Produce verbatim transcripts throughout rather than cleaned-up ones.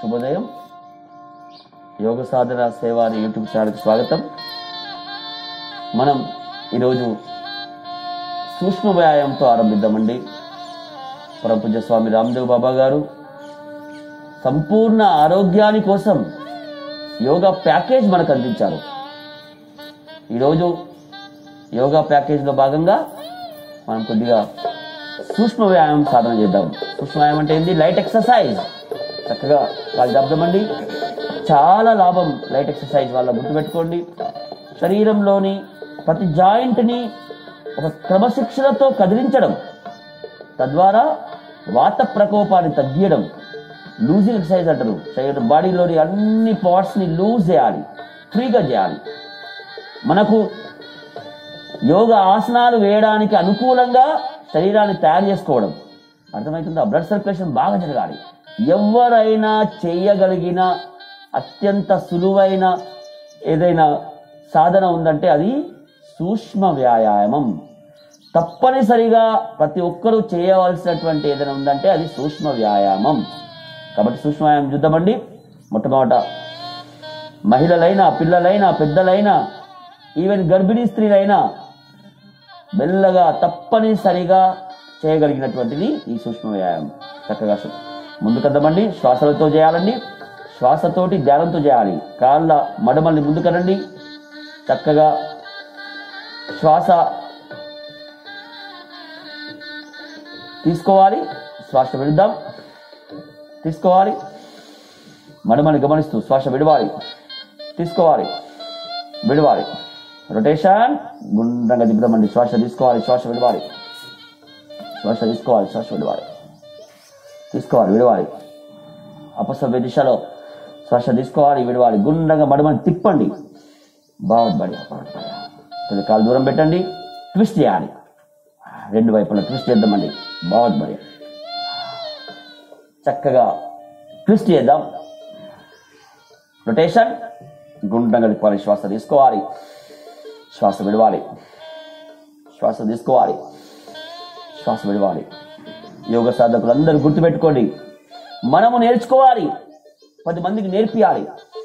శుభోదయం. యోగ సాధన సేవ యూట్యూబ్ ఛానల్కి స్వాగతం. మనం ఈరోజు సూక్ష్మ వ్యాయామంతో ఆరంభిద్దామండి. పరమపూజ్య స్వామి రామ్దేవ్ బాబా గారు సంపూర్ణ ఆరోగ్యాని కోసం యోగా ప్యాకేజ్ మనకు అందించారు. ఈరోజు యోగా ప్యాకేజ్లో భాగంగా మనం కొద్దిగా సూక్ష్మ వ్యాయామం సాధన చేద్దాం. సూక్ష్మ వ్యాయామం అంటే ఏంటి? Light exercise. చక్కగా వాళ్ళు చెప్దామండి. చాలా లాభం లైట్ ఎక్సర్సైజ్ వల్ల. గుర్తుపెట్టుకోండి, శరీరంలోని ప్రతి జాయింట్ని ఒక క్రమశిక్షణతో కదిలించడం, తద్వారా వాత ప్రకోపాన్ని తగ్గియడం. లూజింగ్ ఎక్సర్సైజ్ అంటారు. శరీరం బాడీలోని అన్ని పార్ట్స్ని లూజ్ చేయాలి, ఫ్రీగా చేయాలి. మనకు యోగా ఆసనాలు వేయడానికి అనుకూలంగా శరీరాన్ని తయారు చేసుకోవడం. అర్థమవుతుందా? బ్లడ్ సర్క్యులేషన్ బాగా జరగాలి. ఎవరైనా చేయగలిగిన అత్యంత సులువైన ఏదైనా సాధన ఉందంటే అది సూక్ష్మ వ్యాయామం. తప్పనిసరిగా ప్రతి ఒక్కరూ చేయవలసినటువంటి ఏదైనా ఉందంటే అది సూక్ష్మ వ్యాయామం. కాబట్టి సూక్ష్మ వ్యాయామం చూద్దామండి. మొట్టమొదట మహిళలైనా, పిల్లలైనా, పెద్దలైనా, ఈవెన్ గర్భిణీ స్త్రీలైనా మెల్లగా తప్పనిసరిగా చేయగలిగినటువంటిది ఈ సూక్ష్మ వ్యాయామం. చక్కగా ముందుకద్దామండి. శ్వాసలతో చేయాలండి. శ్వాసతోటి ధ్యానంతో చేయాలి. కాళ్ళ మడమల్ని ముందుకరండి. చక్కగా శ్వాస తీసుకోవాలి, శ్వాస విడుద్దాం. తీసుకోవాలి, మడమని గమనిస్తూ శ్వాస విడవాలి. తీసుకోవాలి, విడవాలి. రొటేషన్. గుండ్రంగా దిప్పుదామండి. శ్వాస తీసుకోవాలి, శ్వాస విడవాలి. శ్వాస తీసుకోవాలి, శ్వాస విడవాలి. తీసుకోవాలి, విడవాలి. అపసవ్య దిశలో శ్వాస తీసుకోవాలి, విడవాలి. గుండ్రంగా మడమని తిప్పండి. బాగుంది బడి. కొద్ది కాలు దూరం పెట్టండి. ట్విస్ట్ చేయాలి. రెండు వైపులా ట్విస్ట్ చేద్దామండి. బాగుంది బడి. చక్కగా ట్విస్ట్ చేద్దాం. రొటేషన్. గుండ్రంగా తిప్పాలి. శ్వాస తీసుకోవాలి, శ్వాస విడవాలి. శ్వాస తీసుకోవాలి, శ్వాస విడవాలి. యోగ సాధకులు అందరూ గుర్తుపెట్టుకోండి, మనము నేర్చుకోవాలి, పది మందికి నేర్పియాలి.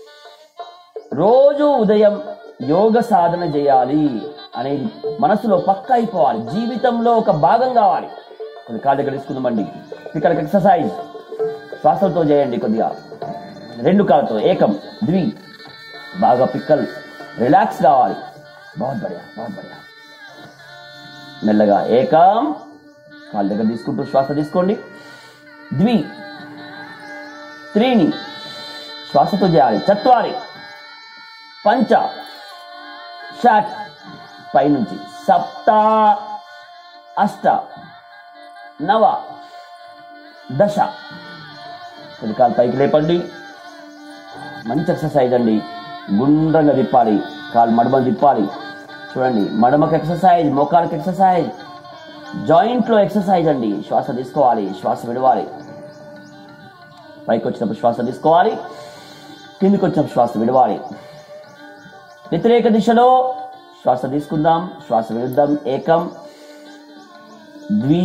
రోజు ఉదయం యోగ సాధన చేయాలి అనేది మనసులో పక్కా అయిపోవాలి. జీవితంలో ఒక భాగం కావాలి. కొద్ది కాళ్ళ దగ్గర తీసుకుందామండి. ఇక్కడికి ఎక్సర్సైజ్ శ్వాసలతో చేయండి. కొద్దిగా రెండు కాళ్ళతో ఏకం, ద్వి. బాగా పిక్కలు రిలాక్స్ కావాలి. బాగుంది బడియా, బాగుంది బడియా. మెల్లగా ఏకం, కాళ్ళ దగ్గర తీసుకుంటూ శ్వాస తీసుకోండి. ద్వి, త్రీని శ్వాసతో చేయాలి. చత్వారి, పంచ, షట్ పైనుంచి, సప్త, అష్ట, నవ, దశ. కొద్ది కాలు పైకి లేపండి. మంచి ఎక్సర్సైజ్ అండి. గుండ్రంగా తిప్పాలి. కాలు మడమలు తిప్పాలి. చూడండి, మడమకు ఎక్సర్సైజ్, మోకాలకు ఎక్సర్సైజ్, జాయింట్లో ఎక్సర్సైజ్ అండి. శ్వాస తీసుకోవాలి, శ్వాస విడవాలి. పైకి వచ్చినప్పుడు శ్వాస తీసుకోవాలి, కిందికి వచ్చినప్పుడు శ్వాస విడవాలి. వ్యతిరేక దిశలో శ్వాస తీసుకుందాం, శ్వాస విడుద్దాం. ఏకం, ద్వి,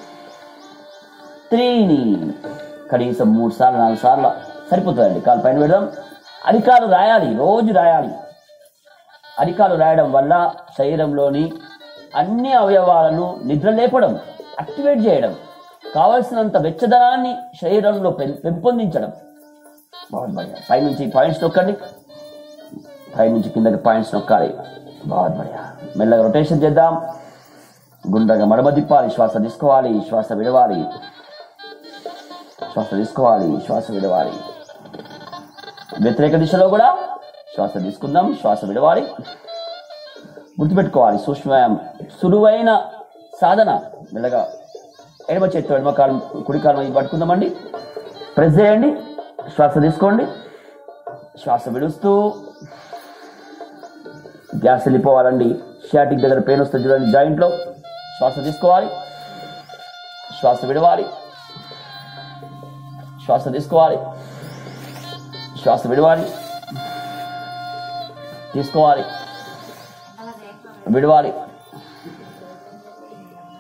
త్రీని. కనీసం మూడు సార్లు నాలుగు సార్లు సరిపోతుందండి. కాలు పైన పెడదాం. అరికాలు రాయాలి, రోజు రాయాలి. అరికాలు రాయడం వల్ల శరీరంలోని అన్ని అవయవాలను నిద్ర లేపడం, యాక్టివేట్ చేయడం, కావలసినంత వెచ్చదనాన్ని శరీరంలో పెంపొందించడం. బాగుంది. పైనుంచి పాయింట్స్ నొక్కండి. పైనుంచి కిందకి పాయింట్స్ నొక్కాలి. బాగుంది. మెల్లగా రొటేషన్ చేద్దాం. గుండ్రంగా మడమ తిప్పాలి. శ్వాస తీసుకోవాలి, శ్వాస విడవాలి. శ్వాస తీసుకోవాలి, శ్వాస విడవాలి. వ్యతిరేక దిశలో కూడా శ్వాస తీసుకుందాం, శ్వాస విడవాలి. గుర్తుపెట్టుకోవాలి, సూక్ష్మ సులువైన సాధన. మెల్లగా ఎడమ చేతితో ఎడమ కాలు, కుడి కాలు పట్టుకుందామండి. ప్రెస్ చేయండి. శ్వాస తీసుకోండి, శ్వాస విడుస్తూ. గ్యాస్ వెళ్ళిపోవాలండి. షాటిక్ దగ్గర పెయిన్ వస్తుంది చూడండి, జాయింట్లో. శ్వాస తీసుకోవాలి, శ్వాస విడవాలి. శ్వాస తీసుకోవాలి, శ్వాస విడవాలి. తీసుకోవాలి, విడవాలి.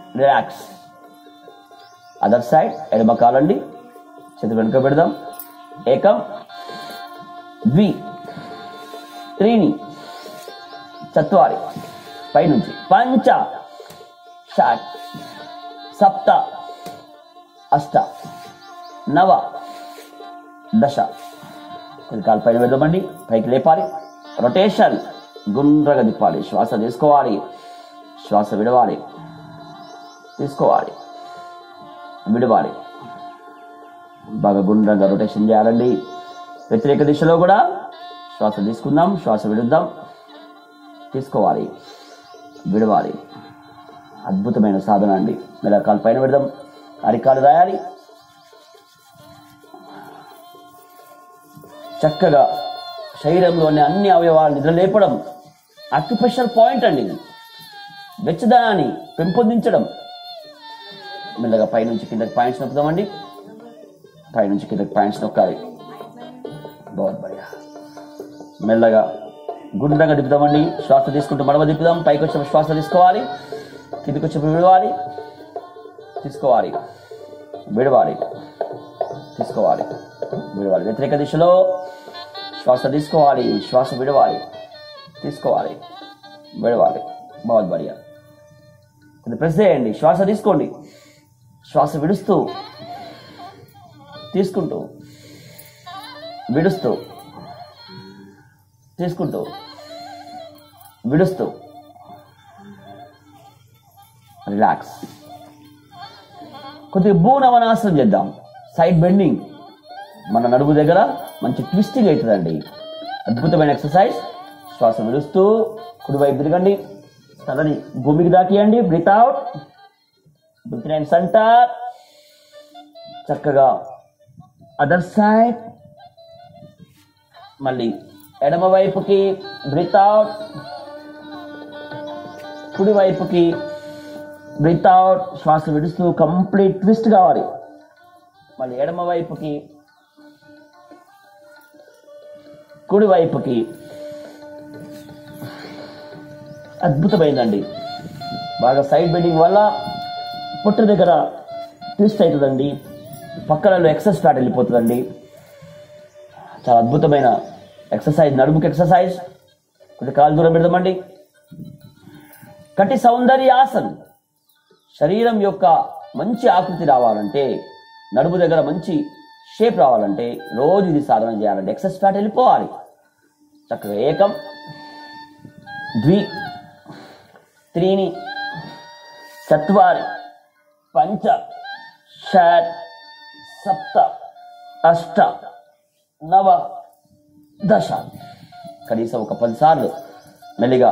రిలాక్స్. అదర్ సైడ్ ఎడమ కాలండి. చేతులు వెనుక పెడదాం. ఏకం ద్వి త్రీని చత్వారి పైనుంచి పంచ షట్ సప్త అష్ట నవ దశ. కొద్ది కాలు పైన వెళ్దామండి, పైకి లేపాలి, రొటేషన్ గుండ్రగా తిప్పాలి, శ్వాస తీసుకోవాలి, శ్వాస విడవాలి, తీసుకోవాలి, విడవాలి, బాగా గుండ్రంగా రొటేషన్ చేయాలండి. వ్యతిరేక దిశలో కూడా శ్వాస తీసుకుందాం, శ్వాస విడుద్దాం, తీసుకోవాలి, విడవాలి. అద్భుతమైన సాధన అండి. మెల్ల కాలు పైన పెడదాం, అరికాలు రాయాలి, చక్కగా శరీరంలోని అన్ని అవయవాలు నిద్ర లేపడం అక్యుప్రెషర్ పాయింట్ అండి. వెచ్చదనాన్ని పెంపొందించడం. మెల్లగా పైనుంచి కిందకి పాయింట్స్ నొక్కుదామండి, పైనుంచి కిందకి పాయింట్స్ నొక్కాలి. బాగుంది బడియా. మెల్లగా గుండ్రంగా తిప్పుదామండి, శ్వాస తీసుకుంటూ మడవ తిప్పుదాం. పైకి వచ్చినప్పుడు శ్వాస తీసుకోవాలి, కిందికి వచ్చినప్పుడు విడవాలి, తీసుకోవాలి, విడవాలి, తీసుకోవాలి, విడవాలి. వ్యతిరేక దిశలో శ్వాస తీసుకోవాలి, శ్వాస విడవాలి, తీసుకోవాలి, విడవాలి. బాగుంది బడియా. ప్రెస్ చేయండి, శ్వాస తీసుకోండి, శ్వాస విడుస్తూ తీసుకుంటూ విడుస్తూ తీసుకుంటూ విడుస్తూ రిలాక్స్. కొద్దిగా భూనవనాసనం చేద్దాం. సైడ్ బెండింగ్, మన నడుము దగ్గర మంచి ట్విస్టింగ్ అవుతుందండి. అద్భుతమైన ఎక్సర్సైజ్. శ్వాస విడుస్తూ కుడివైపు తిరగండి, తలని భూమికి దాకియండి. Breath out, breath in centre. చక్కగా అదర్ సైడ్, మళ్ళీ ఎడమ వైపుకి బ్రీత్ అవుట్, కుడి వైపుకి బ్రీత్ అవుట్. శ్వాస విడుస్తూ కంప్లీట్ ట్విస్ట్ కావాలి. మళ్ళీ ఎడమ వైపుకి, కుడి వైపుకి. అద్భుతమైందండి. బాగా సైడ్ బెండింగ్ వల్ల పొట్ట దగ్గర ట్విస్ట్ అవుతుందండి, పక్కలలో ఎక్సెస్ ఫ్యాట్ వెళ్ళిపోతుందండి. చాలా అద్భుతమైన ఎక్సర్సైజ్, నడుముకి ఎక్సర్సైజ్. కొద్ది కాలు దూరం పెడదామండి. కటి సౌందర్యాసన్. శరీరం యొక్క మంచి ఆకృతి రావాలంటే, నడుము దగ్గర మంచి షేప్ రావాలంటే రోజు ఇది సాధన చేయాలంటే ఎక్సెస్ ఫ్యాట్ వెళ్ళిపోవాలి. చక్కగా ఏకం ద్వి త్రీని చత్వారి పంచ షట్ సప్త అష్ట నవ దశ. కనీసం ఒక పది సార్లు మెల్లిగా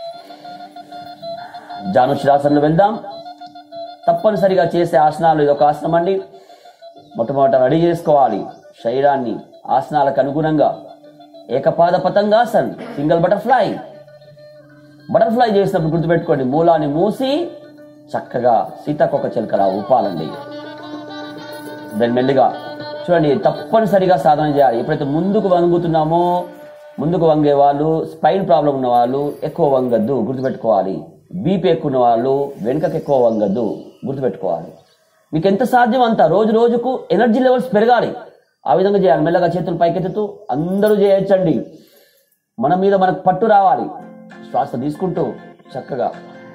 జానుశిరాసనలో వెళ్దాం. తప్పనిసరిగా చేసే ఆసనాలు ఇది ఒక ఆసనం అండి. మొట్టమొదట రెడీ చేసుకోవాలి శరీరాన్ని ఆసనాలకు అనుగుణంగా. ఏకపాద పతంగాసన్, సింగిల్ బటర్ఫ్లై. బటర్ఫ్లై చేసినప్పుడు గుర్తుపెట్టుకోండి, మూలాన్ని మూసి చక్కగా సీతాకొక చిలుకలా ఊపాలండి. దాన్ని మెల్లిగా చూడండి, తప్పనిసరిగా సాధన చేయాలి. ఎప్పుడైతే ముందుకు వంగుతున్నామో, ముందుకు వంగే వాళ్ళు, స్పైన్ ప్రాబ్లం ఉన్న వాళ్ళు ఎక్కువ వంగద్దు, గుర్తుపెట్టుకోవాలి. బీపీ ఎక్కువ ఉన్న వాళ్ళు వెనుకకు ఎక్కువ వంగద్దు, గుర్తుపెట్టుకోవాలి. మీకు ఎంత సాధ్యం అంత రోజు రోజుకు ఎనర్జీ లెవెల్స్ పెరగాలి. ఆ విధంగా చేయాలి. మెల్లగా చేతులు పైకెత్తుతూ అందరూ చేయొచ్చండి. మన మీద మనకు పట్టు రావాలి. శ్వాస తీసుకుంటూ చక్కగా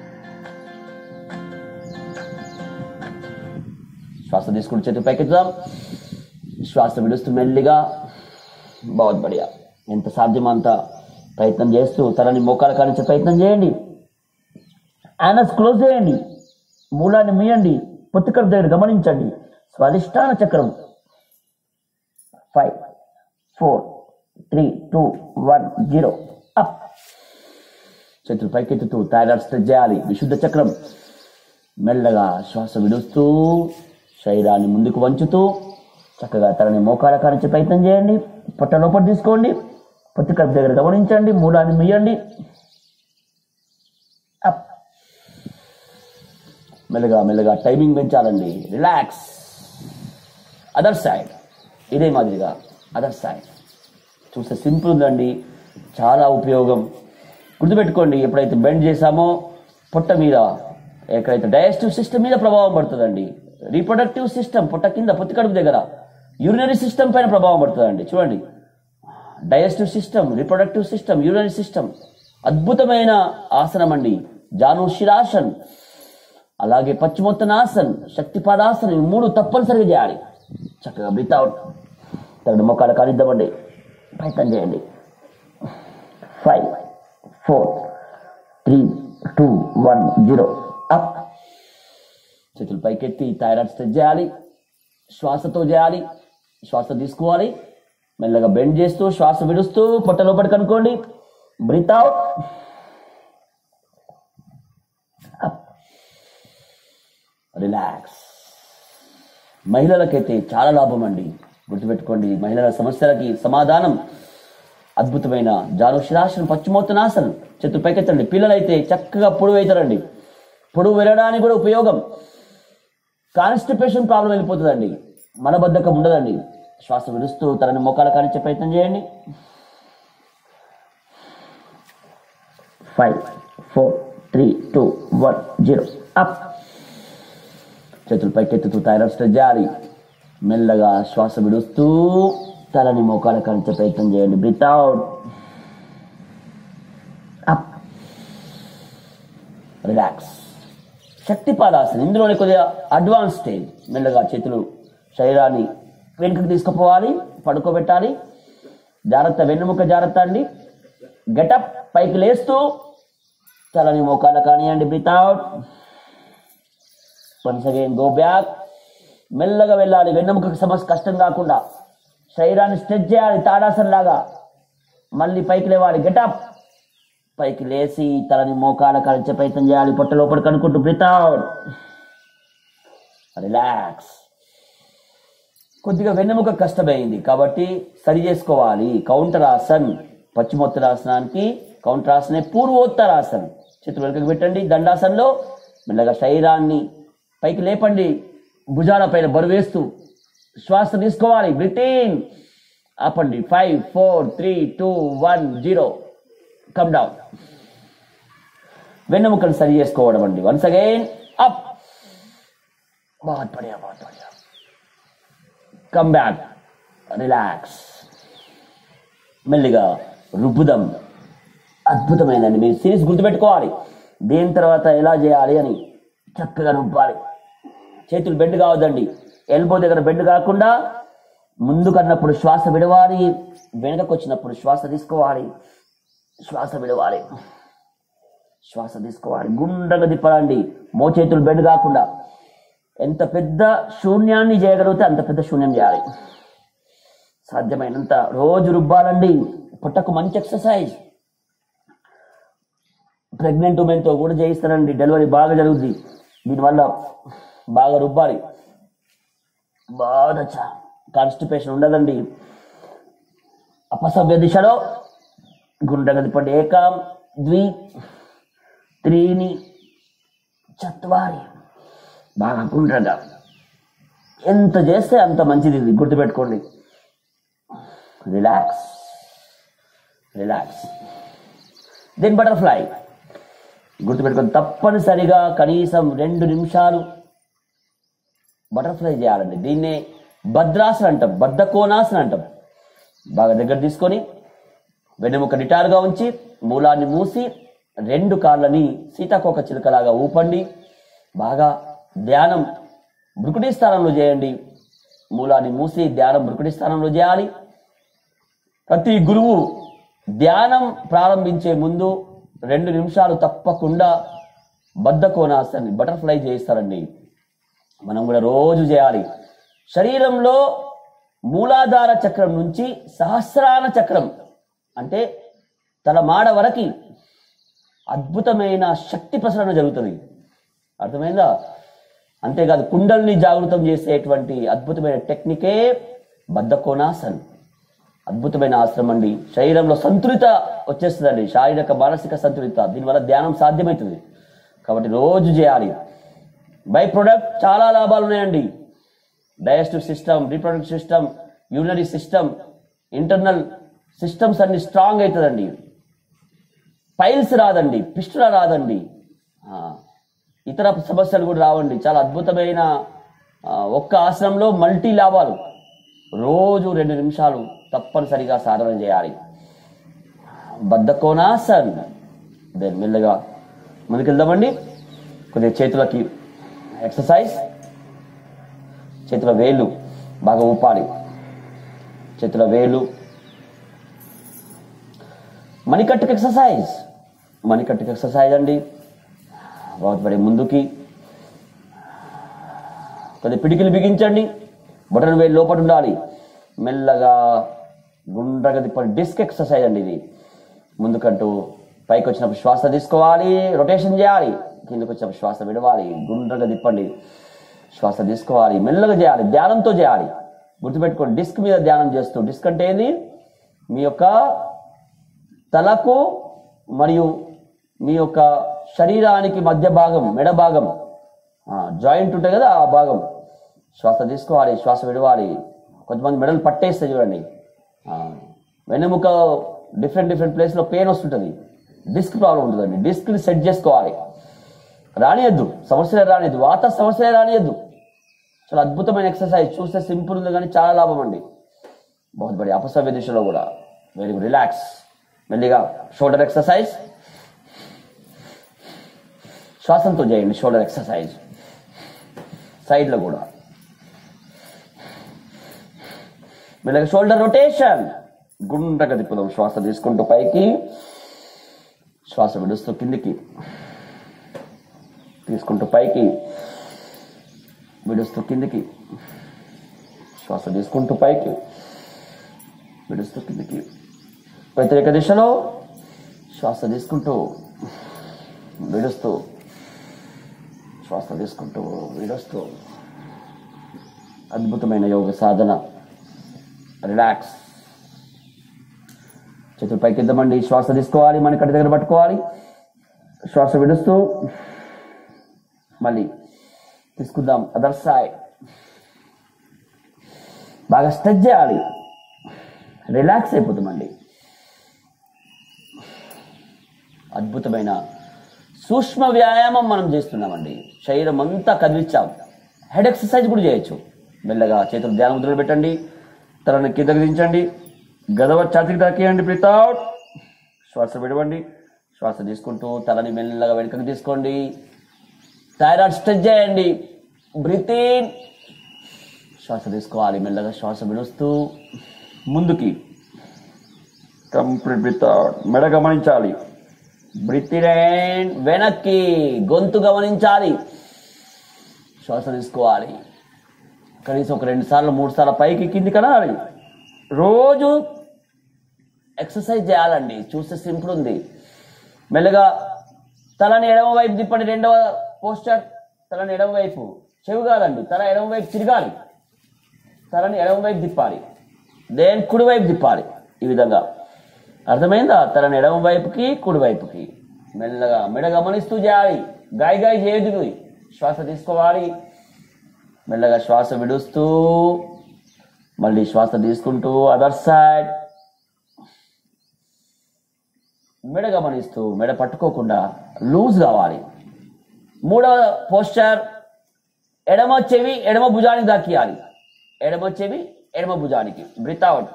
శ్వాస తీసుకుంటూ చేతులు పైకెత్తుదాం. శ్వాస విడుస్తూ మెల్లిగా బాగుంది బడియా. ఎంత సాధ్యమో అంత ప్రయత్నం చేస్తూ తలని మోకాల కానించే ప్రయత్నం చేయండి. యానస్ క్లోజ్ చేయండి, మూలాన్ని మీయండి, పొత్తికడ దగ్గర గమనించండి. స్వాదిష్టాన చక్రం. Five four three two one zero. Up. చేతులు పైకెత్తుతూ థైరాయిడ్ స్ట్రెచ్ చేయాలి. విశుద్ధ చక్రం. మెల్లగా శ్వాస విడుస్తూ శరీరాన్ని ముందుకు వంచుతూ చక్కగా తలని మోకాల కానించే ప్రయత్నం చేయండి. పొట్ట లోపల తీసుకోండి, పొత్తికడ దగ్గర గమనించండి, మూలాన్ని మీయండి. అప్. మెల్లగా మెల్లగా టైమింగ్ పెంచాలండి. రిలాక్స్. అదర్ సైడ్ ఇదే మాదిరిగా అదర్ సైడ్. చూస్తే సింపుల్ ఉందండి, చాలా ఉపయోగం. గుర్తుపెట్టుకోండి, ఎప్పుడైతే బెండ్ చేసామో పొట్ట మీద, ఎక్కడైతే డైజెస్టివ్ సిస్టమ్ మీద ప్రభావం పడుతుందండి. రీప్రొడక్టివ్ సిస్టమ్ పొట్ట కింద పొత్తి కడుపు దగ్గర యూరినరీ సిస్టమ్ పైన ప్రభావం పడుతుందండి. చూడండి, digestive system, reproductive system, urinary system. అద్భుతమైన ఆసనం అండి జానుశిరాసన్, అలాగే పశ్చిమోత్తనాసన్, శక్తిపాదాసన్. ఈ మూడు తప్పనిసరిగా చేయాలి. చక్కగా బ్రీత్ అవుట్. తగిన మొక్కలు కానిద్దామండి, ప్రయత్నం చేయండి. Five four three two one zero. Up. చేతులు పైకెత్తి థైరాయిడ్ స్ట్రెచ్ చేయాలి. శ్వాసతో చేయాలి. శ్వాస తీసుకోవాలి, మెల్లగా బెండ్ చేస్తూ శ్వాస విడుస్తూ పొట్ట లోపలికి అనుకోండి. Breath out. అప్. రిలాక్స్. మహిళలకైతే చాలా లాభం అండి, గుర్తుపెట్టుకోండి. మహిళల సమస్యలకి సమాధానం అద్భుతమైన జానుశిరాసనం, పశ్చిమోత్తనాసనం. చేతులు పైకెత్తండి. పిల్లలైతే చక్కగా పొడువు అవుతారండి. పొడువు వెళ్ళడానికి కూడా ఉపయోగం. కాన్స్టిపేషన్ ప్రాబ్లం వెళ్ళిపోతుందండి, మలబద్ధకం ఉండదండి. శ్వాస విడుస్తూ తనని మోకాల కానిచ్చే ప్రయత్నం చేయండి. Five four three two one zero. Up. చేతులు పైకెత్తుతూ థైరాయిడ్ స్ట్రెచ్ చేయాలి. మెల్లగా శ్వాస విడుస్తూ తలని మోకాల కానిచ్చే ప్రయత్నం చేయండి. Breath out. అప్. రిలాక్స్. శక్తిపాదాసనం, ఇందులోనే కొద్దిగా అడ్వాన్స్ స్టేజ్. మెల్లగా చేతులు శరీరాన్ని వెనుకకు తీసుకుపోవాలి, పడుకోబెట్టాలి. జాగ్రత్త, వెన్నుముక జాగ్రత్త అండి. గెటప్. పైకి లేస్తూ తలని మోకాల కానియండి. Breath out. Once again go back. మెల్లగా వెళ్ళాలి, వెన్నెముకకి సమస్య కష్టం కాకుండా. శరీరాన్ని స్ట్రెచ్ చేయాలి తాడాసన్ లాగా. మళ్ళీ పైకి లేవాలి. గెటప్. పైకి లేచి తలని మోకాల కలిచే ప్రయత్నం చేయాలి. పొట్ట లోపలికి అనుకుంటూ బ్రీత్ అవుట్. రిలాక్స్. కొద్దిగా వెన్నెముక కష్టమైంది కాబట్టి సరి చేసుకోవాలి. కౌంటర్ ఆసన్. పశ్చిమోత్తరాసనానికి కౌంటర్ ఆసనే పూర్వోత్తరాసన్. చేతులు వెనుకకు పెట్టండి. దండాసన్లో మెల్లగా శరీరాన్ని పైకి లేపండి, భుజాల పైన బరువేస్తూ శ్వాస తీసుకోవాలి. Breath in. ఆపండి. Five four three two one zero. Come down. వెన్నెముకను సరి చేసుకోవడం అండి. Once again up. బాగా పడియా బాగా పడియా. Come back. రిలాక్స్. మెల్లిగా రుబ్బుదాం. అద్భుతమైందండి. మీరు సిరీస్ గుర్తుపెట్టుకోవాలి, దేని తర్వాత ఎలా చేయాలి అని. చక్కగా రుబ్బాలి. చేతులు బెండ్ కావద్దండి. ఎల్బో దగ్గర బెండ్ కాకుండా ముందుకు అన్నప్పుడు శ్వాస విడవాలి, వెనకకు వచ్చినప్పుడు శ్వాస తీసుకోవాలి. శ్వాస విడవాలి, శ్వాస తీసుకోవాలి. గుండ్రగా తిప్పాలండి, మో చేతులు బెండ్ కాకుండా. ఎంత పెద్ద శూన్యాన్ని చేయగలిగితే అంత పెద్ద శూన్యం చేయాలి. సాధ్యమైనంత రోజు రుబ్బాలండి. పొట్టకు మంచి ఎక్సర్సైజ్. ప్రెగ్నెంట్ ఉమెన్తో కూడా చేయిస్తారండి, డెలివరీ బాగా జరుగుద్ది. దీనివల్ల బాగా రుబ్బాలి. బాగా కాన్స్టిపేషన్ ఉండదండి. అపసవ్య దిశలో గుండ్రగా తిప్పండి. ఏకం ద్వి త్రీని చత్వారి. బాగా గుండ్రగా ఎంత చేస్తే అంత మంచిది. ఇది గుర్తుపెట్టుకోండి. Relax, relax. Then butterfly. గుర్తుపెట్టుకోండి, తప్పనిసరిగా కనీసం రెండు నిమిషాలు బటర్ఫ్లై చేయాలండి. దీన్నే భద్రాసన అంటాం, బద్ధ కోణాసన అంటాం. బాగా దగ్గర తీసుకొని వెన్నెముక నిటారుగా ఉంచి మూలాన్ని మూసి రెండు కాళ్ళని సీతాకోక చిలుకలాగా ఊపండి. బాగా ధ్యానం భృకుటి స్థానంలో చేయండి. మూలాన్ని మూసి ధ్యానం భృకుటి స్థానంలో చేయాలి. ప్రతి గురువు ధ్యానం ప్రారంభించే ముందు రెండు నిమిషాలు తప్పకుండా బద్ధ కోణాసన్ని బటర్ఫ్లై చేయిస్తారండి. మనం కూడా రోజు చేయాలి. శరీరంలో మూలాధార చక్రం నుంచి సహస్రాన చక్రం అంటే తల మాడ వరకు అద్భుతమైన శక్తి ప్రసరణ జరుగుతుంది. అర్థమైందా? అంతేకాదు, కుండల్ని జాగృతం చేసేటువంటి అద్భుతమైన టెక్నికే బద్ధ కోణాసన్. అద్భుతమైన ఆశ్రమం అండి. శరీరంలో సంతులిత వచ్చేస్తుందండి, శారీరక మానసిక సంతులిత. దీనివల్ల ధ్యానం సాధ్యమవుతుంది. కాబట్టి రోజు చేయాలి. బై ప్రొడక్ట్ చాలా లాభాలు ఉన్నాయండి. Digestive system, reproductive system, urinary system, internal systems అన్ని స్ట్రాంగ్ అవుతుందండి. పైల్స్ రాదండి, పిస్టుల రాదండి, ఇతర సమస్యలు కూడా రావండి. చాలా అద్భుతమైన ఒక్క ఆసనంలో మల్టీ లాభాలు. రోజు రెండు నిమిషాలు తప్పనిసరిగా సాధన చేయాలి. బద్ధకోనాసన్. దెన్ మెల్లగా ముందుకెళ్దామండి. కొద్దిగా చేతులకి ఎక్సర్సైజ్. చేతుల వేళ్ళు బాగా ఊపాలి. చేతుల వేళ్ళు. మణికట్టుకు ఎక్సర్సైజ్. మణికట్టుకు ఎక్సర్సైజ్ అండి. బాగుపడి ముందుకి కొద్దిగా పిడికిలు బిగించండి. బటన్ వేలు లోపల ఉండాలి. మెల్లగా గుండ్రగా తిప్పండి. డిస్క్ ఎక్సర్సైజ్ అండి ఇది. ముందుకంటూ పైకి వచ్చినప్పుడు శ్వాస తీసుకోవాలి, రొటేషన్ చేయాలి. కిందకి వచ్చినప్పుడు శ్వాస విడవాలి, గుండ్రగా తిప్పండి. శ్వాస తీసుకోవాలి, మెల్లగా చేయాలి, ధ్యానంతో చేయాలి. గుర్తుపెట్టుకోండి, డిస్క్ మీద ధ్యానం చేస్తూ. డిస్క్ అంటే ఏంది? మీ యొక్క తలకు మరియు మీ యొక్క శరీరానికి మధ్య భాగం, మెడ భాగం, జాయింట్ ఉంటుంది కదా, ఆ భాగం. శ్వాస తీసుకోవాలి, శ్వాస విడవాలి. కొంతమంది మెడలు పట్టేస్తే చూడండి, వెన్నెముక డిఫరెంట్ డిఫరెంట్ ప్లేస్లో పెయిన్ వస్తుంటుంది. డిస్క్ ప్రాబ్లం ఉంటుందండి. డిస్క్ని సెట్ చేసుకోవాలి. రానియద్దు, సమస్యలే రానియద్దు, వాత సమస్యలే రానియద్దు. చాలా అద్భుతమైన ఎక్సర్సైజ్. చూస్తే సింపుల్ ఉంది కానీ చాలా లాభం అండి. బహుత్ బడి అపసవ్య దిశలో కూడా. Very good. రిలాక్స్. మెల్లిగా షోల్డర్ ఎక్సర్సైజ్. శ్వాసంతో చేయండి షోల్డర్ ఎక్సర్సైజ్. సైడ్లో కూడా మెల్లగా షోల్డర్ రొటేషన్. గుండ్రగా తిప్పుదాం. శ్వాస తీసుకుంటూ పైకి, శ్వాస విడుస్తూ కిందికి, తీసుకుంటూ పైకి, విడుస్తూ కిందికి, శ్వాస తీసుకుంటూ పైకి, విడుస్తూ కిందికి. వ్యతిరేక దిశలో శ్వాస తీసుకుంటూ విడుస్తూ, శ్వాస తీసుకుంటూ విడుస్తూ. అద్భుతమైన యోగ సాధన. రిలాక్స్. చేతులు పైకి ఇద్దామండి. శ్వాస తీసుకోవాలి, మణికట్టు దగ్గర పట్టుకోవాలి. శ్వాస విడుస్తూ మళ్ళీ తీసుకుందాం. Other side. బాగా స్ట్రెచ్ చేయాలి. రిలాక్స్ అయిపోతామండి. అద్భుతమైన సూక్ష్మ వ్యాయామం మనం చేస్తున్నామండి. శరీరం అంతా కదిలించాం. హెడ్ ఎక్సర్సైజ్ కూడా చేయొచ్చు. మెల్లగా చేతులు ధ్యాన ముద్రలు పెట్టండి. తలని కిందకి దించండి. గదవ ఛాతీకి తాకేయండి. Breath out. శ్వాస విడవండి. శ్వాస తీసుకుంటూ తలని మెల్లగా వెనుకకి తీసుకోండి. థైరాయిడ్ స్ట్రెచ్ చేయండి. Breath in. శ్వాస తీసుకోవాలి. మెల్లగా శ్వాస విడుస్తూ ముందుకి. Complete breath out. మెడ గమనించాలి. Breath in. వెనక్కి. గొంతు గమనించాలి. శ్వాస తీసుకోవాలి. కనీసం ఒక రెండు సార్లు మూడు సార్లు పైకి కింది కనాలి. రోజు ఎక్సర్సైజ్ చేయాలండి. చూస్తే సింపుల్ ఉంది. మెల్లగా తలని ఎడమ వైపు తిప్పండి. రెండవ పోస్టర్. తలని ఎడమ వైపు. చెవి కాదండి, తల ఎడమ వైపు తిరగాలి. తలని ఎడమ వైపు తిప్పాలి. దేని కుడి వైపు తిప్పాలి. ఈ విధంగా అర్థమైందా? తలని ఎడమ వైపుకి, కుడి వైపుకి. మెల్లగా మెడ గమనిస్తూ చేయాలి. గాయ గాయ చేయదు. శ్వాస తీసుకోవాలి. మెల్లగా శ్వాస విడుస్తూ మళ్ళీ శ్వాస తీసుకుంటూ అదర్ సైడ్. మెడ గమనిస్తూ, మెడ పట్టుకోకుండా లూజ్ కావాలి. మూడవ పోస్చర్. ఎడమ చెవి ఎడమ భుజానికి దాకియాలి. ఎడమ చెవి ఎడమ భుజానికి. Breath out.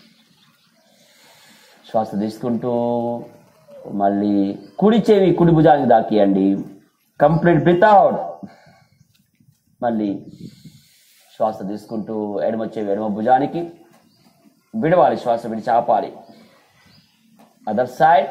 శ్వాస తీసుకుంటూ మళ్ళీ కుడి చెవి కుడి భుజానికి దాకియండి. Complete breath out. మళ్ళీ శ్వాస తీసుకుంటూ ఎడమ చెవి ఎడమ భుజానికి విడవాలి. శ్వాస విడిచి ఆపాలి. Other side.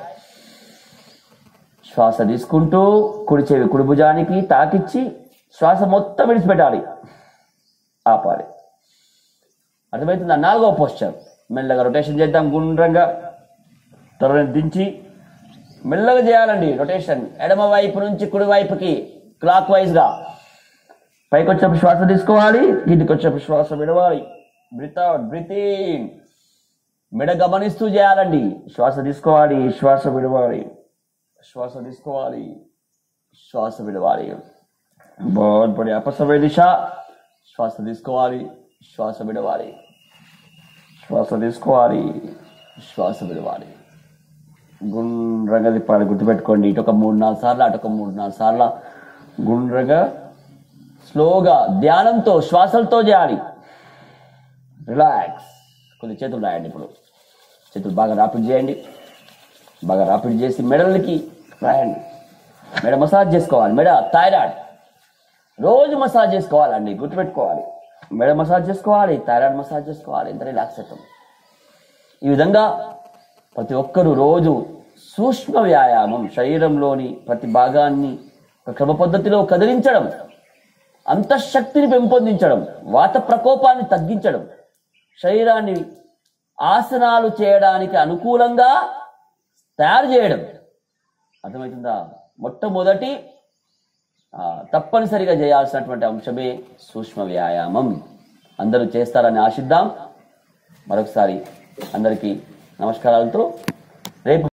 శ్వాస తీసుకుంటూ కుడి చెవి కుడి భుజానికి తాకిచ్చి శ్వాస మొత్తం విడిచిపెట్టాలి. ఆపాలి. అర్థమవుతుందా? నాలుగో పోస్చర్. మెల్లగా రొటేషన్ చేద్దాం. గుండ్రంగా త్వరని దించి మెల్లగా చేయాలండి రొటేషన్. ఎడమ వైపు నుంచి కుడి వైపుకి క్లాక్ వైజ్గా. పైకి వచ్చినప్పుడు శ్వాస తీసుకోవాలి. కిందికి వచ్చినప్పుడు శ్వాస విడవాలి. Breath out. Breath in. మెడ గమనిస్తూ చేయాలండి. శ్వాస తీసుకోవాలి, శ్వాస విడవాలి. శ్వాస తీసుకోవాలి, శ్వాస విడవాలి. बहुत बढ़िया. अपसव्य दिशा. శ్వాస తీసుకోవాలి, శ్వాస విడవాలి. శ్వాస తీసుకోవాలి, శ్వాస విడవాలి. గుండ్రంగా తిప్పాలి. గుర్తుపెట్టుకోండి. ఇటు ఒక మూడు నాలుగు సార్లు, అటు ఒక మూడు నాలుగు సార్లు గుండ్రంగా స్లోగా ధ్యానంతో శ్వాసలతో చేయాలి. రిలాక్స్. కొద్ది చేతులు రాయండి. ఇప్పుడు చేతులు బాగా రాపిడ్ చేయండి. బాగా రాపిడ్ చేసి మెడలకి రాయండి. మెడ మసాజ్ చేసుకోవాలి. మెడ థైరాయిడ్ రోజు మసాజ్ చేసుకోవాలండి, గుర్తుపెట్టుకోవాలి. మెడ మసాజ్ చేసుకోవాలి, థైరాయిడ్ మసాజ్ చేసుకోవాలి. ఎంత రిలాక్స్ అవుతాం. ఈ విధంగా ప్రతి ఒక్కరూ రోజు సూక్ష్మ వ్యాయామం, శరీరంలోని ప్రతి భాగాన్ని ఒక క్రమ పద్ధతిలో కదిలించడం, అంతఃశక్తిని పెంపొందించడం, వాత ప్రకోపాన్ని తగ్గించడం, శరీరాన్ని ఆసనాలు చేయడానికి అనుకూలంగా తయారు చేయడం. అర్థమవుతుందా? మొట్టమొదటి తప్పనిసరిగా చేయాల్సినటువంటి అంశమే సూక్ష్మ వ్యాయామం. అందరూ చేస్తారని ఆశిద్దాం. మరొకసారి అందరికీ నమస్కారాలతో రేపు